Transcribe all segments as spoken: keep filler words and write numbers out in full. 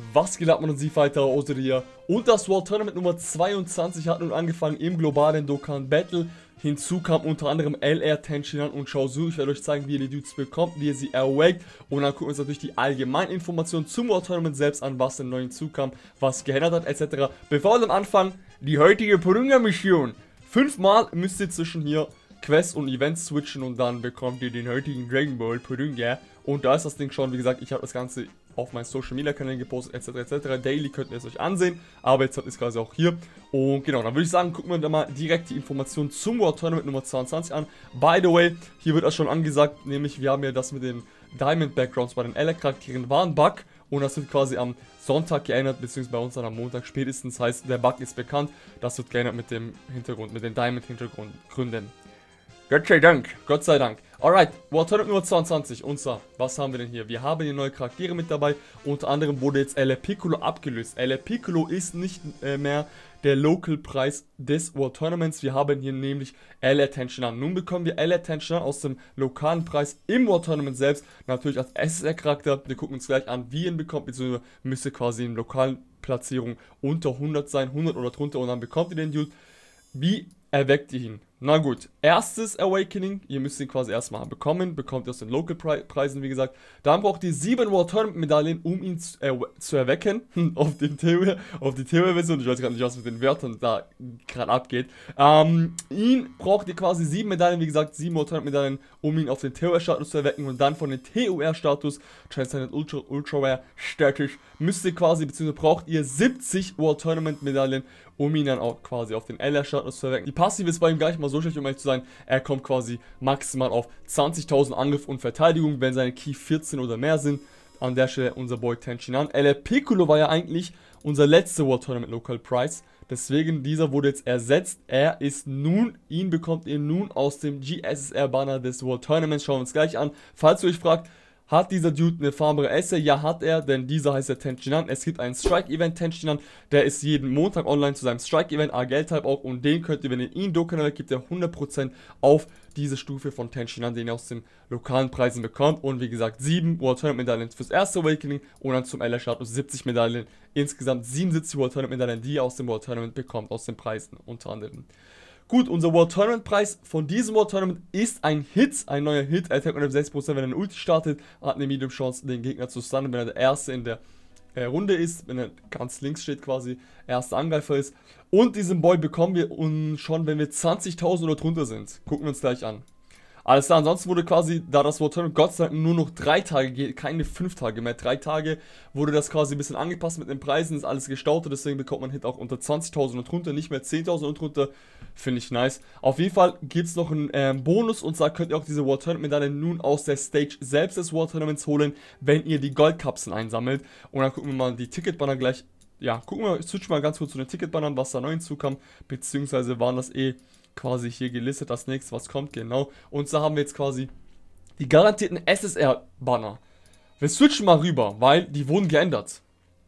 Was geht ab, man und Sie Fighter Ose hier. Und das World Tournament Nummer zweiundzwanzig hat nun angefangen im globalen Dokkan Battle. Hinzu kam unter anderem L R, Tenshinhan und Chaozu. Ich werde euch zeigen, wie ihr die Dudes bekommt, wie ihr sie erwagt. Und dann gucken wir uns natürlich die allgemeinen Informationen zum World Tournament selbst an, was denn neu hinzukam, was geändert hat, et cetera. Bevor wir dann anfangen, die heutige Porunga-Mission. Fünfmal müsst ihr zwischen hier Quests und Events switchen und dann bekommt ihr den heutigen Dragon Ball Porunga. Und da ist das Ding schon, wie gesagt, ich habe das Ganze auf meinen Social Media Kanälen gepostet, et cetera et cetera. Daily könnt ihr es euch ansehen, aber jetzt habt ihr es quasi auch hier. Und genau, dann würde ich sagen, gucken wir da mal direkt die Informationen zum World Tournament Nummer zweiundzwanzig an. By the way, hier wird das schon angesagt, nämlich wir haben ja das mit den Diamond Backgrounds bei den L R-Charakteren war ein Bug und das wird quasi am Sonntag geändert, beziehungsweise bei uns dann am Montag spätestens. Heißt, der Bug ist bekannt, das wird geändert mit dem Hintergrund, mit den Diamond-Hintergründen. Gott sei Dank, Gott sei Dank. Alright, World Tournament Nummer zweiundzwanzig. Und zwar, was haben wir denn hier? Wir haben hier neue Charaktere mit dabei. Unter anderem wurde jetzt L R Piccolo abgelöst. L R Piccolo ist nicht äh, mehr der Local-Preis des World Tournaments. Wir haben hier nämlich L R Tenshinhan. Nun bekommen wir L R Tenshinhan aus dem lokalen Preis im World Tournament selbst. Natürlich als S S R-Charakter. Wir gucken uns gleich an, wie ihr ihn bekommt. Beziehungsweise müsste quasi in lokalen Platzierung unter hundert sein, hundert oder drunter. Und dann bekommt ihr den Dude. Wie erweckt ihr ihn? Na gut, erstes Awakening, ihr müsst ihn quasi erstmal bekommen, bekommt ihr aus den Local Preisen, wie gesagt. Dann braucht ihr sieben World Tournament Medaillen, um ihn zu, äh, zu erwecken, auf, den Theorie, auf die Theorie-Version. Ich weiß gerade nicht, was mit den Wörtern da gerade abgeht. Ähm, ihn braucht ihr quasi sieben Medaillen, wie gesagt, sieben World Tournament Medaillen, um ihn auf den T O R-Status zu erwecken. Und dann von den T O R-Status, Transcendent Ultra, Ultra-Status, müsst ihr quasi, beziehungsweise braucht ihr siebzig World Tournament Medaillen, um ihn dann auch quasi auf den L R-Status zu erwecken. Die Passive ist bei ihm gar nicht mal so schlecht, um ehrlich zu sein. Er kommt quasi maximal auf zwanzigtausend Angriff und Verteidigung, wenn seine Key vierzehn oder mehr sind. An der Stelle unser Boy Tenshinhan. L R Piccolo war ja eigentlich unser letzter World Tournament Local Prize. Deswegen, dieser wurde jetzt ersetzt. Er ist nun, ihn bekommt ihr nun aus dem G S S R-Banner des World Tournaments. Schauen wir uns gleich an. Falls ihr euch fragt, hat dieser Dude eine farmbare Esse? Ja, hat er, denn dieser heißt ja Tenshinhan. Es gibt einen Strike-Event Tenshinhan, der ist jeden Montag online zu seinem Strike-Event, A-Geld-Type auch. Und den könnt ihr, wenn ihr ihn Dokkan erweckt, gibt ihr hundert Prozent auf diese Stufe von Tenshinhan, den ihr aus den lokalen Preisen bekommt. Und wie gesagt, sieben World Tournament Medaillen fürs erste Awakening und dann zum L R-Status siebzig Medaillen. Insgesamt siebenundsiebzig World Tournament Medaillen, die ihr aus dem World Tournament bekommt, aus den Preisen unter anderem. Gut, unser World Tournament Preis von diesem World Tournament ist ein Hit, ein neuer Hit. Attack und sechzig Prozent, wenn er eine Ulti startet, hat eine Medium Chance, den Gegner zu stunnen, wenn er der Erste in der äh, Runde ist, wenn er ganz links steht quasi, erster Angreifer ist. Und diesen Boy bekommen wir und schon, wenn wir zwanzigtausend oder drunter sind. Gucken wir uns gleich an. Alles klar, ansonsten wurde quasi, da das World Tournament Gott sei Dank nur noch drei Tage geht, keine fünf Tage mehr, drei Tage, wurde das quasi ein bisschen angepasst mit den Preisen, ist alles gestaut, deswegen bekommt man Hit auch unter zwanzigtausend und drunter, nicht mehr zehntausend und drunter, finde ich nice. Auf jeden Fall gibt es noch einen ähm, Bonus, und zwar könnt ihr auch diese World Tournament Medaille nun aus der Stage selbst des World Tournaments holen, wenn ihr die Goldkapseln einsammelt. Und dann gucken wir mal die Ticketbanner gleich, ja, gucken wir, ich switch mal ganz kurz zu den Ticketbannern, was da neu hinzukam, beziehungsweise waren das eh quasi hier gelistet, das nächste, was kommt, genau. Und so haben wir jetzt quasi die garantierten S S R-Banner. Wir switchen mal rüber, weil die wurden geändert.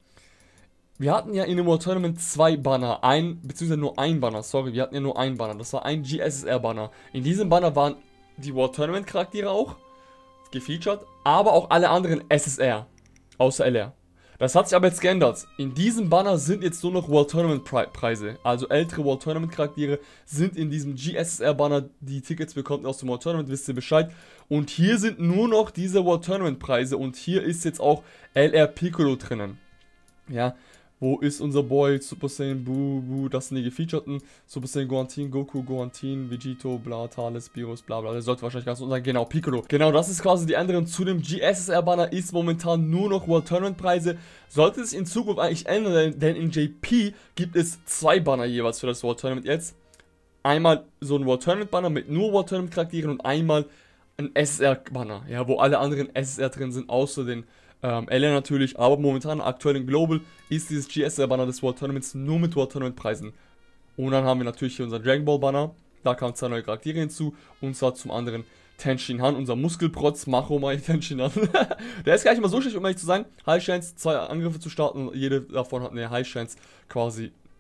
Wir hatten ja in dem World Tournament zwei Banner, ein, beziehungsweise nur ein Banner, sorry, wir hatten ja nur ein Banner, das war ein G S S R-Banner. In diesem Banner waren die World Tournament-Charaktere auch gefeatured, aber auch alle anderen S S R, außer L R. Das hat sich aber jetzt geändert. In diesem Banner sind jetzt nur noch World Tournament Preise. Also ältere World Tournament Charaktere sind in diesem G S S R Banner. Die Tickets bekommt ihr aus dem World Tournament, wisst ihr Bescheid. Und hier sind nur noch diese World Tournament Preise. Und hier ist jetzt auch L R Piccolo drinnen. Ja. Wo ist unser Boy? Super Saiyan Buu, Buu, das sind die gefeaturten. Super Saiyan Gohantin, Goku, Gohantin, Vegito, bla, Thales, Beerus, bla bla. Der sollte wahrscheinlich ganz unten sein. Genau, Piccolo. Genau, das ist quasi die Änderung zu dem G S S R-Banner. Ist momentan nur noch World Tournament Preise. Sollte es in Zukunft eigentlich ändern, denn in J P gibt es zwei Banner jeweils für das World Tournament jetzt. Einmal so ein World Tournament Banner mit nur World Tournament Charakteren und einmal ein S S R-Banner. Ja, wo alle anderen S S R drin sind, außer den Ähm, L R natürlich, aber momentan aktuell in Global ist dieses G S R-Banner des World Tournaments nur mit World Tournament Preisen. Und dann haben wir natürlich hier unser Dragon Ball Banner, da kamen zwei neue Charaktere hinzu, und zwar zum anderen Tenshinhan, unser Muskelprotz, Machomai Tenshinhan. Der ist gar nicht mal so schlecht, um ehrlich zu sagen. High Chance, zwei Angriffe zu starten, und jede davon hat eine High Chance quasi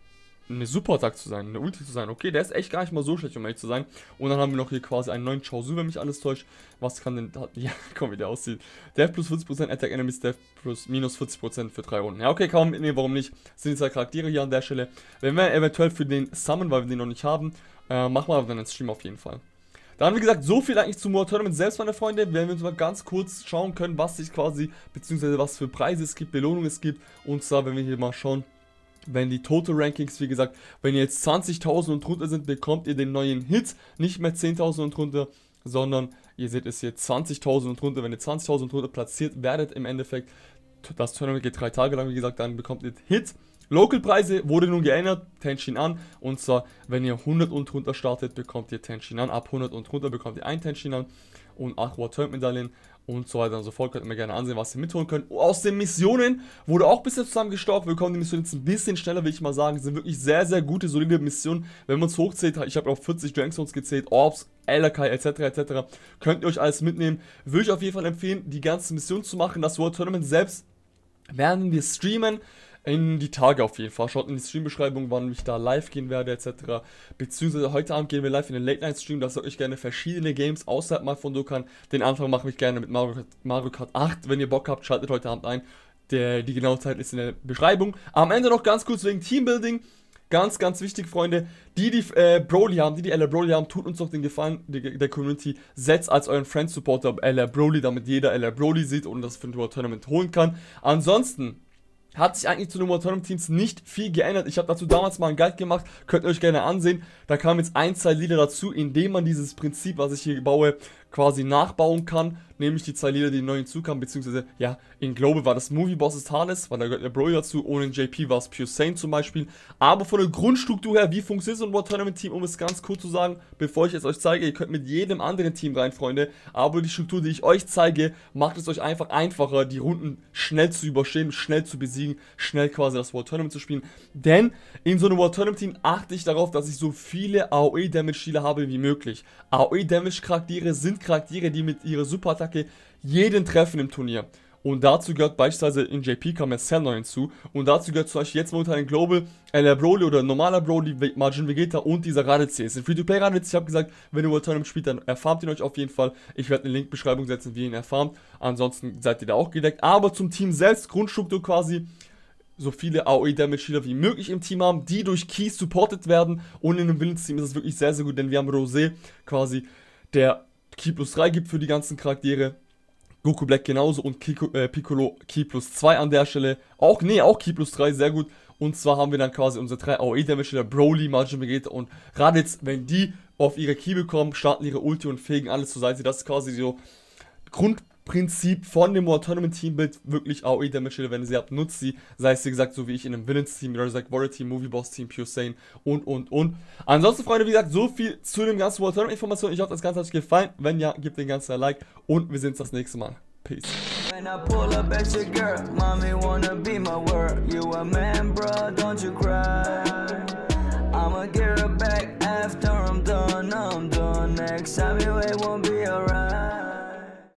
eine Super-Attack zu sein, eine Ulti zu sein. Okay, der ist echt gar nicht mal so schlecht, um ehrlich zu sein. Und dann haben wir noch hier quasi einen neuen Chaozu, wenn mich alles täuscht. Was kann denn, ja, komm, wie der aussieht. Death plus vierzig Prozent, Attack Enemies, Death plus minus vierzig Prozent für drei Runden. Ja, okay, kann man mitnehmen, warum nicht. Das sind die zwei Charaktere hier an der Stelle. Wenn wir eventuell für den Summon, weil wir den noch nicht haben, äh, machen wir dann einen Stream auf jeden Fall. Dann, wie gesagt, so viel eigentlich zum World Tournament selbst, meine Freunde. Wenn wir uns mal ganz kurz schauen können, was sich quasi, beziehungsweise was für Preise es gibt, Belohnungen es gibt. Und zwar, wenn wir hier mal schauen, wenn die Total Rankings, wie gesagt, wenn ihr jetzt zwanzigtausend und drunter sind, bekommt ihr den neuen Hit. Nicht mehr zehntausend und drunter, sondern ihr seht es hier zwanzigtausend und drunter. Wenn ihr zwanzigtausend und drunter platziert werdet im Endeffekt, das Tournament geht drei Tage lang, wie gesagt, dann bekommt ihr Hit. Local-Preise wurde nun geändert, Tenshinhan, und zwar, wenn ihr hundert und drunter startet, bekommt ihr Tenshinhan, ab hundert und drunter bekommt ihr ein Tenshinhan und acht World Tournament Medaillen und so weiter und so fort. Könnt ihr mir gerne ansehen, was ihr mitholen könnt. Aus den Missionen wurde auch ein bisschen zusammengestaucht, wir bekommen die Missionen jetzt ein bisschen schneller, will ich mal sagen, sind wirklich sehr, sehr gute, solide Missionen, wenn man es hochzählt, ich habe auch vierzig Drankstones gezählt, Orbs, Alakai et cetera et cetera, könnt ihr euch alles mitnehmen, würde ich auf jeden Fall empfehlen, die ganze Mission zu machen. Das World Tournament selbst werden wir streamen, in die Tage auf jeden Fall. Schaut in die Streambeschreibung, wann ich da live gehen werde, et cetera. Beziehungsweise heute Abend gehen wir live in den Late-Night-Stream. Da sage ich gerne verschiedene Games außerhalb mal von Dokkan. Den Anfang mache ich gerne mit Mario Kart, Mario Kart acht. Wenn ihr Bock habt, schaltet heute Abend ein. Der, die genaue Zeit ist in der Beschreibung. Am Ende noch ganz kurz wegen Teambuilding. Ganz, ganz wichtig, Freunde. Die, die äh, Broly haben, die, die L R Broly haben, tut uns doch den Gefallen die, der Community. Setzt als euren Friend-Supporter L R Broly, damit jeder L R Broly sieht und das für ein World Tournament holen kann. Ansonsten hat sich eigentlich zu den World Tournament Teams nicht viel geändert. Ich habe dazu damals mal einen Guide gemacht, könnt ihr euch gerne ansehen. Da kamen jetzt ein, zwei Lieder dazu, indem man dieses Prinzip, was ich hier baue, quasi nachbauen kann. Nämlich die zwei Lieder, die neu hinzukamen, beziehungsweise, ja, in Global war das Movie Bosses Harness, weil da gehört der Broly dazu, und in J P war es Pure Saiyan zum Beispiel. Aber von der Grundstruktur her, wie funktioniert so ein World Tournament Team, um es ganz kurz zu sagen, bevor ich es euch zeige, ihr könnt mit jedem anderen Team rein, Freunde, aber die Struktur, die ich euch zeige, macht es euch einfach einfacher, die Runden schnell zu überstehen, schnell zu besiegen, schnell quasi das World Tournament zu spielen. Denn in so einem World Tournament Team achte ich darauf, dass ich so viele A O E-Damage-Spieler habe wie möglich. A O E-Damage-Charaktere sind Charaktere, die mit ihrer Superattacke jeden treffen im Turnier. Und dazu gehört beispielsweise in J P kam ja Cell neu hinzu. Und dazu gehört zum Beispiel jetzt momentan in Global L R Broly oder normaler Broly, Majin Vegeta und dieser Raditz. Es sind Free-to-Play-Raditz. Ich habe gesagt, wenn ihr World Tournament spielt, dann erfarmt ihn euch auf jeden Fall. Ich werde eine Link-Beschreibung setzen, wie ihr ihn erfarmt. Ansonsten seid ihr da auch gedeckt. Aber zum Team selbst, Grundstruktur quasi, so viele A O E-Damage-Spieler wie möglich im Team haben, die durch Keys supported werden. Und in einem Villains-Team ist es wirklich sehr, sehr gut, denn wir haben Rosé quasi, der Key plus drei gibt für die ganzen Charaktere. Goku Black genauso und Kiko, äh, Piccolo Key plus zwei an der Stelle. Auch, nee, auch Key plus drei, sehr gut. Und zwar haben wir dann quasi unsere drei A O E-Damage-Spieler, Broly, Majin Vegeta und Raditz. Wenn die auf ihre Key bekommen, starten ihre Ulti und fegen alles zur Seite. Das ist quasi so Grundprinzip von dem World Tournament Teambild. Wirklich A O E-Damage-Spieler, wenn ihr sie habt, nutzt sie. Sei es, wie gesagt, so wie ich in einem Villains-Team, Razak Warrior Team, Movie Boss Team, Pure Saiyan und, und, und. Ansonsten, Freunde, wie gesagt, so viel zu dem ganzen World Tournament-Informationen. Ich hoffe, das Ganze hat euch gefallen. Wenn ja, gebt den ganzen ein Like und wir sehen uns das nächste Mal. Peace. When I pull up at your girl, mommy wanna be my world. You a man, bro, don't you cry.